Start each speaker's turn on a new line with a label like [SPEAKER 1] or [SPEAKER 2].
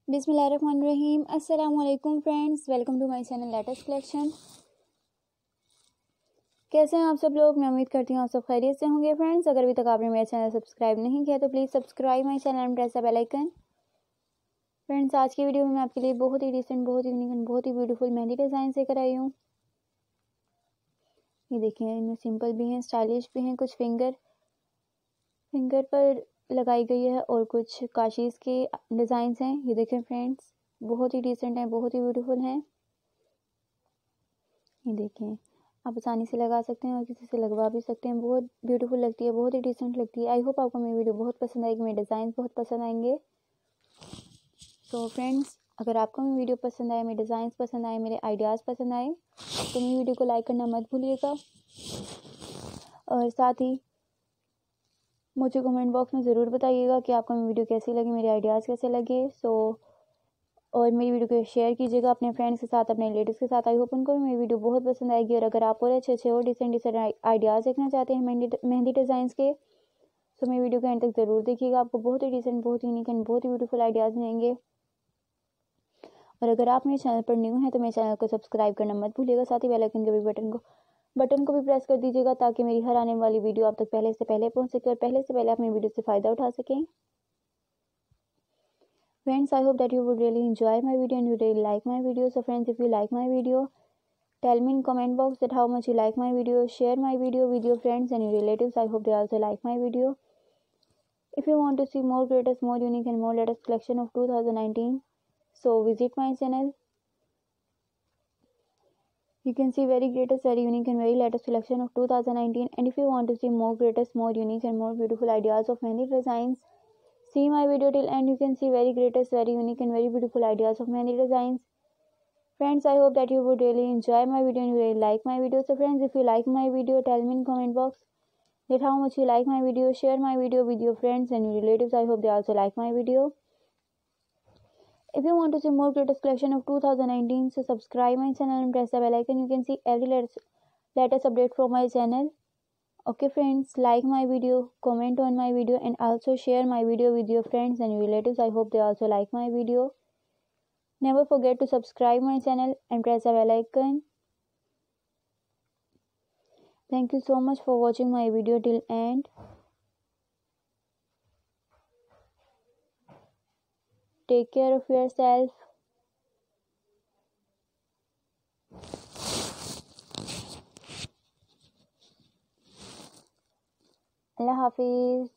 [SPEAKER 1] बिस्मिल्लाहिर्रहमानिर्रहीम। अस्सलाम वालेकुम friends, welcome to my channel latest collection. कैसे हैं आप सब लोग? मैं उम्मीद करती हूँ आप सब खैरियत से होंगे। फ्रेंड्स, अगर अभी तक आपने मेरा चैनल सब्सक्राइब नहीं किया तो please subscribe my channel and press the bell icon. Friends, आज की वीडियो में मैं आपके लिए बहुत ही डिसेंट, बहुत ही यूनिक एंड बहुत ही ब्यूटीफुल मेहंदी डिज़ाइन लेकर आई हूँ। ये देखिए, इनमें सिंपल भी हैं, स्टाइलिश भी हैं, कुछ फिंगर पर लगाई गई है और कुछ काशीज़ के डिज़ाइंस हैं। ये देखें फ्रेंड्स, बहुत ही डिसेंट हैं, बहुत ही ब्यूटीफुल हैं। ये देखें, आप आसानी से लगा सकते हैं और किसी से लगवा भी सकते हैं। बहुत ब्यूटीफुल लगती है, बहुत ही डिसेंट लगती है। आई होप आपको मेरी वीडियो बहुत पसंद आएगी, मेरे डिज़ाइन बहुत पसंद आएंगे। तो फ्रेंड्स, अगर आपको मेरी वीडियो पसंद आए, मेरे डिज़ाइन पसंद आए, मेरे आइडियाज़ पसंद आए तो मेरी वीडियो को लाइक करना मत भूलिएगा। और साथ ही मुझे कमेंट बॉक्स में ज़रूर बताइएगा कि आपको मेरी वीडियो कैसी लगी, मेरे आइडियाज़ कैसे लगे। और मेरी वीडियो को शेयर कीजिएगा अपने फ्रेंड्स के साथ, अपने रिलेटिव्स के साथ। आई होप उनको भी मेरी वीडियो बहुत पसंद आएगी। और अगर आप और अच्छे और डिसेंट आइडियाज़ देखना चाहते हैं मेहंदी डिज़ाइंस के, तो मेरी वीडियो के एंड तक ज़रूर देखिएगा। आपको बहुत ही डिसेंट, बहुत यूनिक एंड बहुत ही ब्यूटीफुल आइडियाज़ मिलेंगे। और अगर आप मेरे चैनल पर न्यू हैं तो मेरे चैनल को सब्सक्राइब करना मत भूलिएगा। साथ ही बेल आइकन के भी बटन को भी प्रेस कर दीजिएगा ताकि मेरी हर आने वाली वीडियो आप तक पहले से पहले पहुंच सके और पहले से पहले आप मेरी वीडियो से फ़ायदा उठा सकें। Friends, I hope that you would really enjoy my video and you really like my video. So friends, if you like my video, tell me in comment box that how much you like my video. Share my video with your friends and your relatives. I hope they also like my video. If you want to see more greatest, more unique and more latest collection of 2019, so visit my channel. You can see very greatest, very unique and very latest collection of 2019. And if you want to see more greatest, more unique and more beautiful ideas of mehndi designs, see my video till end. You can see very greatest, very unique and very beautiful ideas of mehndi designs. Friends, I hope that you would really enjoy my video and you really like my video. So friends, if you like my video, tell me in comment box that how much you like my video. Share my video with your friends and your relatives. I hope they also like my video. If you want to see more greatest collection of 2019, so subscribe my channel and press the bell icon. You can see every latest update from my channel. Okay friends, like my video, comment on my video and also share my video with your friends and relatives. I hope they also like my video. Never forget to subscribe my channel and press the bell icon. Thank you so much for watching my video till end. Take care of yourself. Allah Hafiz.